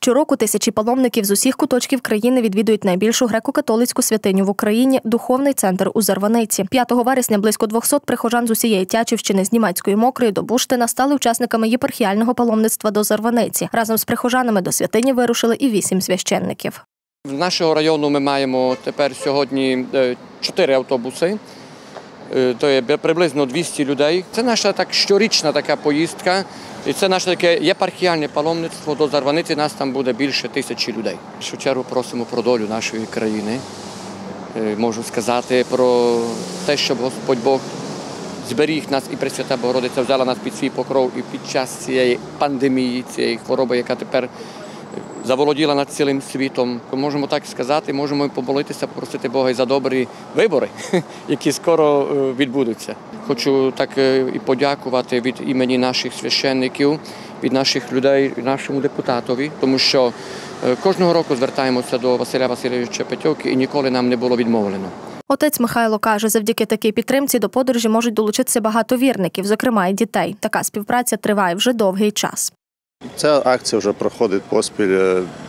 Щороку тисячі паломників з усіх куточків країни відвідують найбільшу греко-католицьку святиню в Україні – Духовний центр у Зарваниці. 5 вересня близько 200 прихожан з усієї Тячівщини з Німецької Мокрої до Буштина стали учасниками єпархіального паломництва до Зарваниці. Разом з прихожанами до святині вирушили і 8 священників. В нашого району ми маємо тепер сьогодні 4 автобуси. То є приблизно 200 людей. Це наша щорічна така поїздка. І це наше таке єпархіальне паломництво до Зарваниці. Нас там буде більше 1000 людей. В першу чергу просимо про долю нашої країни. Можу сказати про те, щоб Господь Бог зберіг нас і Пресвята Богородиця взяла нас під свій покров і під час цієї пандемії, цієї хвороби, яка тепер заволоділа над цілим світом. Можемо так сказати, можемо помолитися, попросити Бога і за добрі вибори, які скоро відбудуться. Хочу так і подякувати від імені наших священників, від наших людей, нашому депутатові, тому що кожного року звертаємося до Василя Васильовича Петьовки і ніколи нам не було відмовлено. Отець Михайло каже, завдяки такій підтримці до подорожі можуть долучитися багато вірників, зокрема і дітей. Така співпраця триває вже довгий час. Ця акція вже проходить поспіль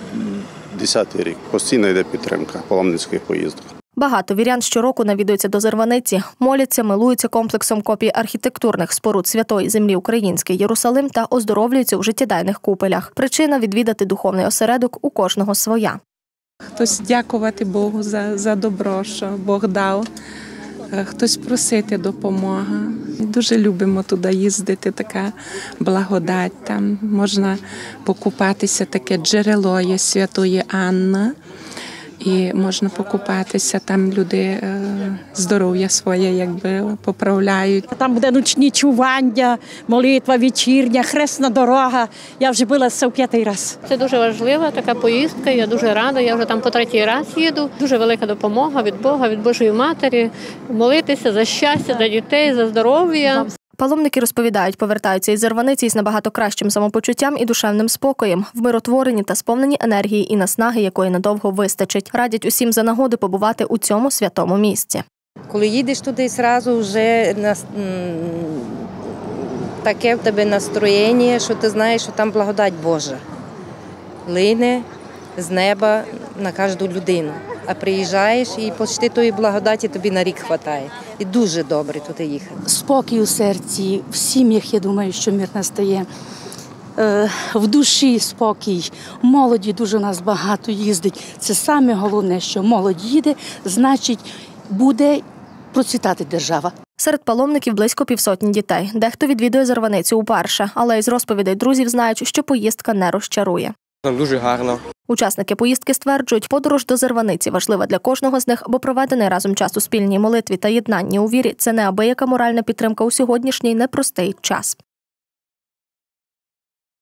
10-й рік. Постійно йде підтримка паломницьких поїздок. Багато вірян щороку навідуються до Зарваниці, моляться, милуються комплексом копій архітектурних споруд Святої Землі Український Єрусалим та оздоровлюються у життєдайних купелях. Причина – відвідати духовний осередок у кожного своя. Хтось дякувати Богу за добро, що Бог дав. Хтось просити допомоги. Дуже любимо туди їздити, така благодать. Там можна покупатися, таке джерело є Святої Анни. І можна покупатися, там люди здоров'я своє поправляють. Там буде ночні чування, молитва вечірня, хресна дорога. Я вже була це в 5-й раз. Це дуже важлива така поїздка, я дуже рада, я вже там по 3-й раз їду. Дуже велика допомога від Бога, від Божої Матері. Молитися за щастя, за дітей, за здоров'я. Паломники розповідають, повертаються із Зарваниці із набагато кращим самопочуттям і душевним спокоєм, вмиротворені та сповнені енергії і наснаги, якої надовго вистачить. Радять усім за нагоди побувати у цьому святому місці. Коли їдеш туди, одразу вже таке в тебе настроєння, що ти знаєш, що там благодать Божа лине з неба на кожну людину. А приїжджаєш і почти тої благодаті тобі на рік вистачає. І дуже добре туди їхати. Спокій у серці, в сім'ях, я думаю, що мир настає. В душі спокій. Молоді дуже у нас багато їздить. Це саме головне, що молодь їде, значить буде процвітати держава. Серед паломників близько 500 дітей. Дехто відвідує Зарваницю уперше, але із розповідей друзів знають, що поїздка не розчарує. Дуже гарно. Учасники поїздки стверджують, подорож до Зарваниці важлива для кожного з них, бо проведений разом час у спільній молитві та єднанні у вірі – це неабияка моральна підтримка у сьогоднішній непростий час.